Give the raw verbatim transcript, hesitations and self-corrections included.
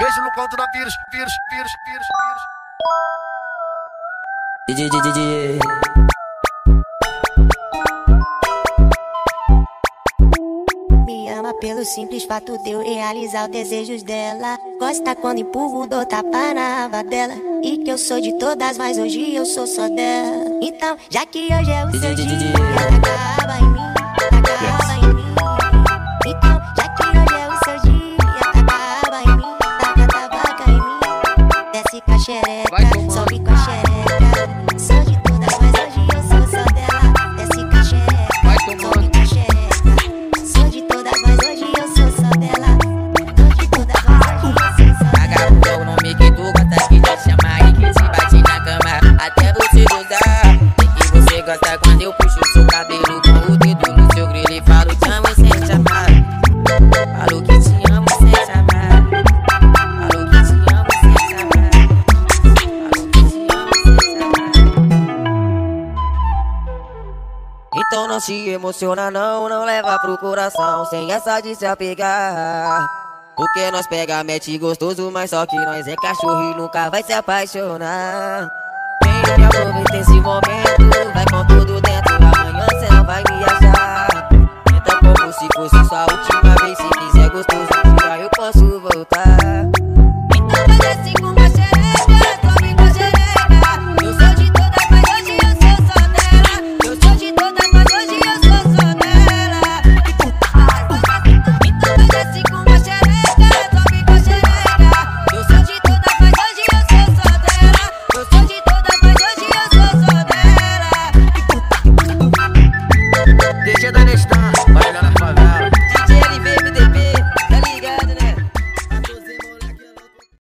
Beijo no canto da vírus, vírus, vírus, vírus, vírus. D J, D J, D J. Me ama pelo simples fato de eu realizar os desejos dela. Gosta quando empurro, dou tapa na aba dela. E que eu sou de todas, mas hoje eu sou só dela. Então, já que hoje é o seu dia, acaba em mim, acaba em mim. Então, já que hoje é o seu dia, acaba em mim, taca tabaca em mim. Desce com a xereca, sobe com a xereca. Sou de todas, mas hoje eu sou só dela. Desce com a xereca, sobe com a xereca. Sou de todas, mas hoje eu sou só dela. Sou de todas, mas hoje eu sou só dela. Vagabundo é o nome que tu gosta que te chama e que te bate na cama até você gozar. E que você gosta quando eu puxo seu cabelo com o dedo no seu grelho e falo te amo sem chamar. Falo que te amo sem chamar. Falo que te amo sem chamar. Falo que te amo sem chamar. Então não se emociona não, não leva pro coração sem essa de se apegar. Porque nós pega, mete gostoso, mas só que nós é cachorro e nunca vai se apaixonar. Vem me aproveita esse momento, vai com tudo dentro, amanhã cê não vai me achar. Tenta como se fosse sua última vez, se quiser gostoso, um dia eu posso voltar.